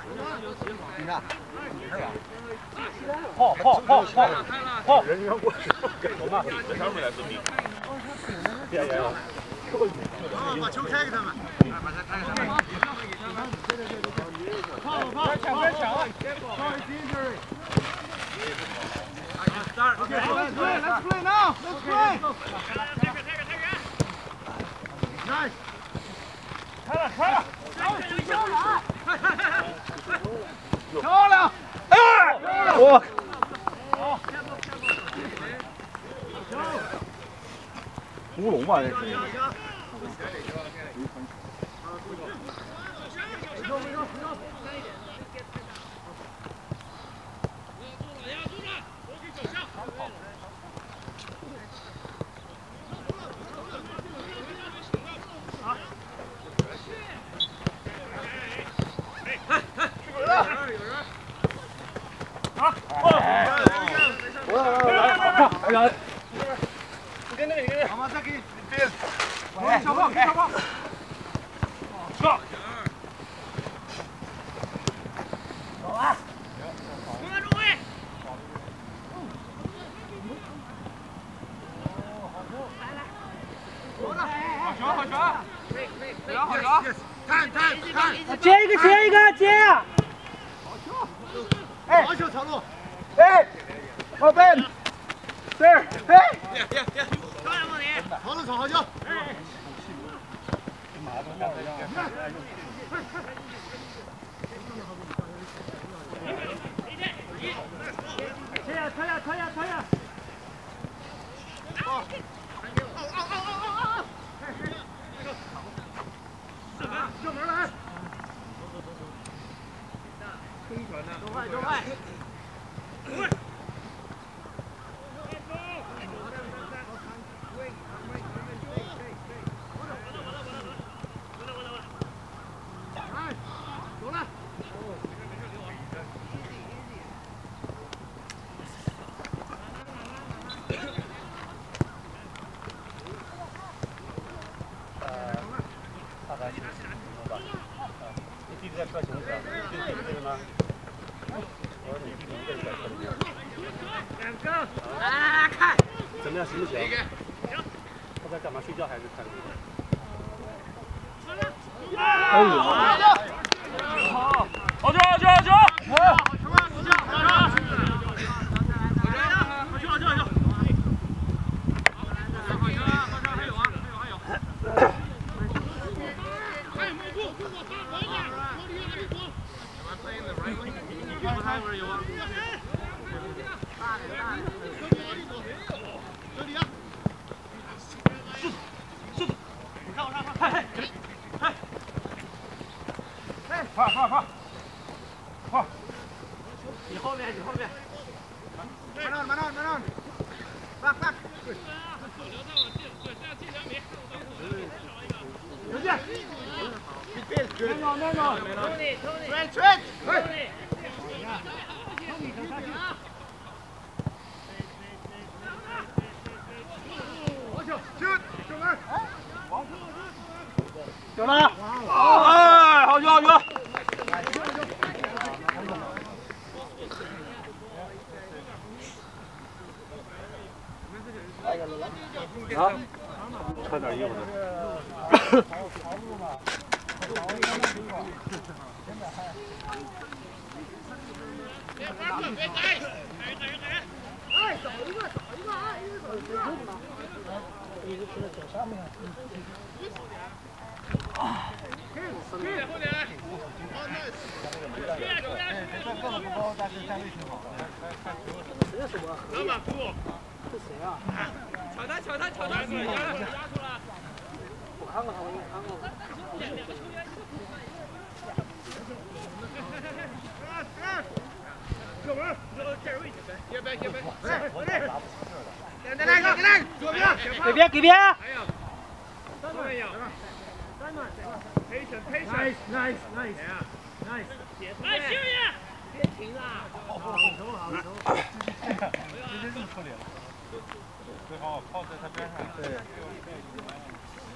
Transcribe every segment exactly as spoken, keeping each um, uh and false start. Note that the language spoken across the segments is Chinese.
你看，是吧？ 跑跑跑跑跑！ 人员过去，我妈人上面来准备。别别别！ 把球开给他们。把他开给他们。跑跑抢快抢啊 Start. Okay, let's play. Let's play now. Let's play. Nice. 开了，开了。漂亮。哎！ 我。乌龙吧这是。哎，你跟那个，你跟那个。好吗？再给你别。喂，小胖，小胖。上。走啊！中间中位。来来。好球，好球。好球。看看看。接一个，接一个，接。好球。哎，好球，长路。哎，后边。这儿，哎，别别别，高阳梦里，好了，好球，哎，推呀推呀推呀推呀，好，嗷嗷嗷嗷嗷嗷，射门来，冲传呢，多快多快，快。 在车行驶，对对对吗？我说你你一个人在车里面。两个，来来来看，怎么样行不行？他在干嘛？睡觉还是看？哎呦！好，好球好球好球！好，好球啊！好球！好球！好球！好球！好球！好球！还有啊，还有还有。 快快快！快！你后面，你后面。慢点，慢点，慢点。快快！刘健。慢点，慢点。Tony Tony。Trent Trent。好球！球！球门！有了！哎，好球好球！ 啊，穿点衣服呢。别发射，别开！哎，找一个，找一个啊！一个找一个。一直是在脚下面。啊！后点，后点。这个不高，但是站位挺好。这是什么？老马夫。是谁啊？ 抢他！抢他！抢他！压住了！我看过他，我看过。两个球员，射门！这人位置，接边接边。哎，我这。再来一个，再来一个，左边。给边给边。还有。三段有。三段。Patient patient。Nice nice nice nice。来，星爷，别停啦！好球好球。直接这么处理了。 最好靠在他边上。对。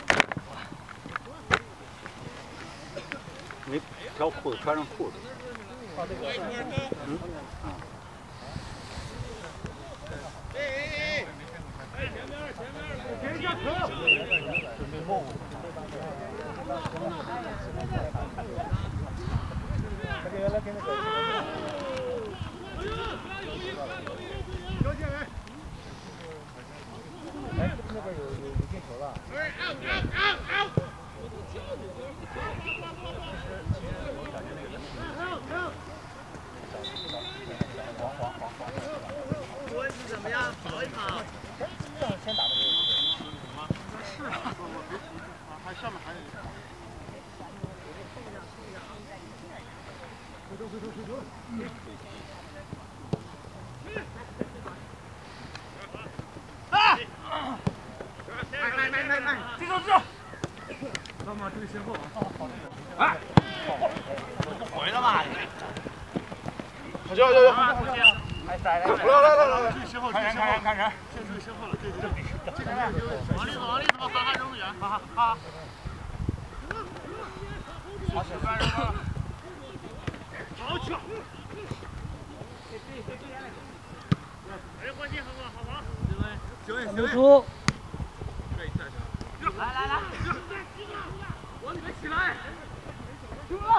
没条裤子穿上裤子。 留出。 来来来，往里面起来。出了。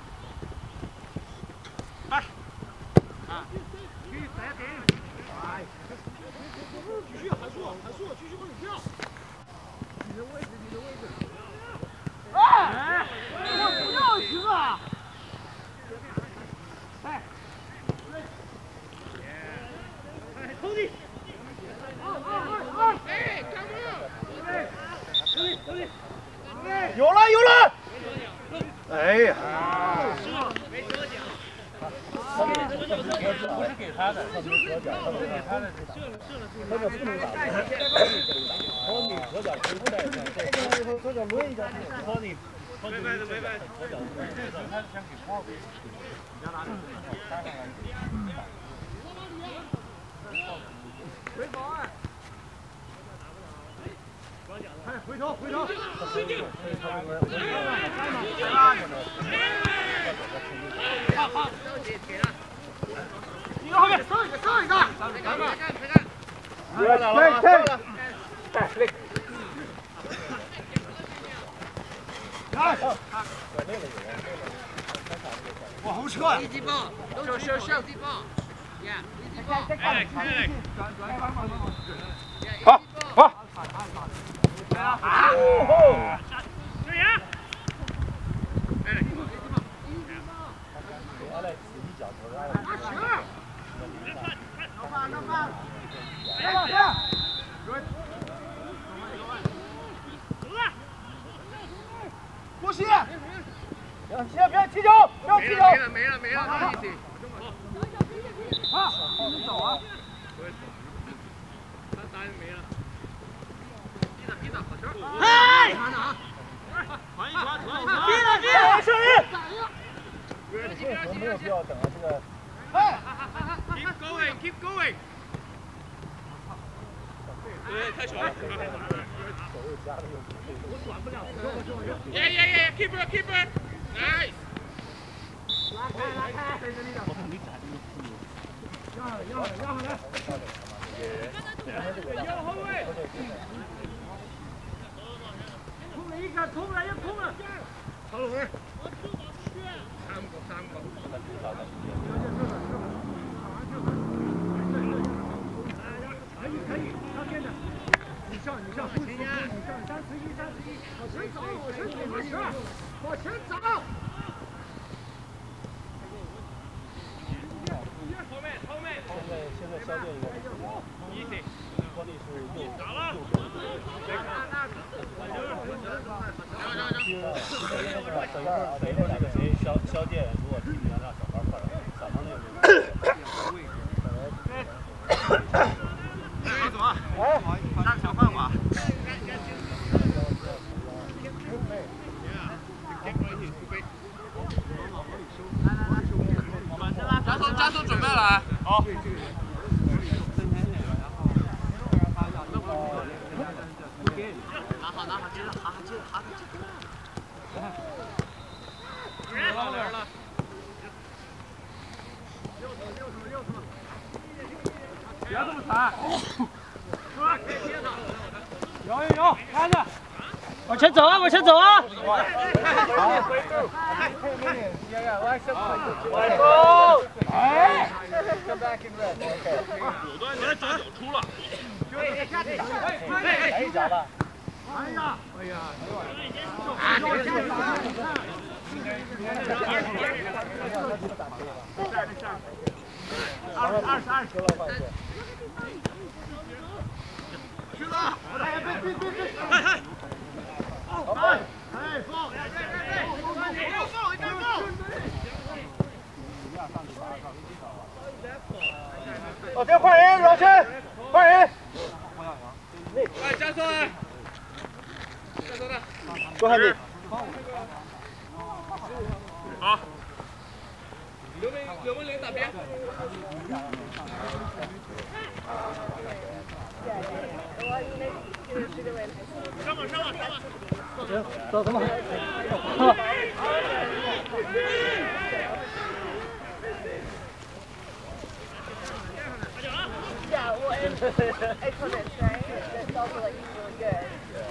来。啊。继续再给。哎。继续喊数，喊数，继续往里跳。你的位置，你的位置。哎！我不要行啊！哎。哎，兄弟。 有了有了！哎呀！ 没得奖。 不是给他的，不是给他的，那个不能打。托尼左脚球带，左脚抡一下。托尼，托尼左脚，他是想给波给。你要拿搭上来。 回头啊！ 哎，回头回头！ 好好，你后面上一个上一个，上一个，上一个， 来了来了，来，来，来，哇，好扯啊！ 一级棒，上上上级棒，呀，一级棒，哎，哎， 好，好。 啊！对呀！哎， 不行！别别踢球，不要踢球！ 没了没了没了，好， 啊，你走啊！ 他打也没了。 哎！ 传一传，传一传， 逼了逼了，胜利！ 没有必要等啊，这个。 哎 ！Keep going, keep going。对，太小了。 我管不了。 Yeah, yeah, yeah, keeper, keeper. Nice. 拉开拉开，在这里的。压了压了压了。 右后卫。 冲了一个，冲了又冲了，好了，回。 三个，三个。 可以可以，上线的。你上你上，你上三十一三十一，往前走往前走没事，往前走。 后面后面。 现在现在消掉一个。 easy。 托尼是右打了。 等一会儿，等一会儿那个谁，肖肖健，如果体能让小孩换，小孩那个。 马总啊，让小饭碗。加速加速，准备了，好。 拿好拿好，接着，好好接着，好好接着。 人了人了， 要这么惨。 有有有，看着。 往前走啊，往前走啊！ 左端你的脚出了。 来一脚吧。 哎呀，哎呀，二十二十二十了，去了！哎，别别别别！哎哎。 哎，哎，放！一边放，一边放！ 哦，别换人，老陈，换人。 来，加速啊！加速的。 多少米？ 好。 刘文刘文林打边。上吧上吧上吧！ 行，走什么？好。 Yeah, well, and excellent, right? That's also like really good.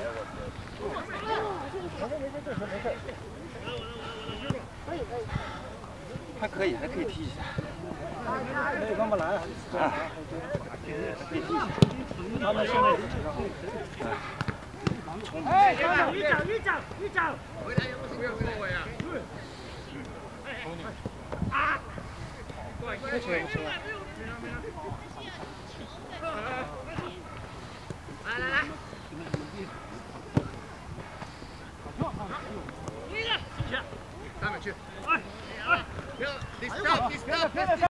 还可以，还可以踢一下。可以帮忙来啊！啊，可以踢一下。他们现在是几个？ 哎，一掌一掌一掌一掌！ 回来也不是不要后卫啊！啊！过来，过来，过来！来来来！上面去！哎哎，不要，你 stop， 你 stop。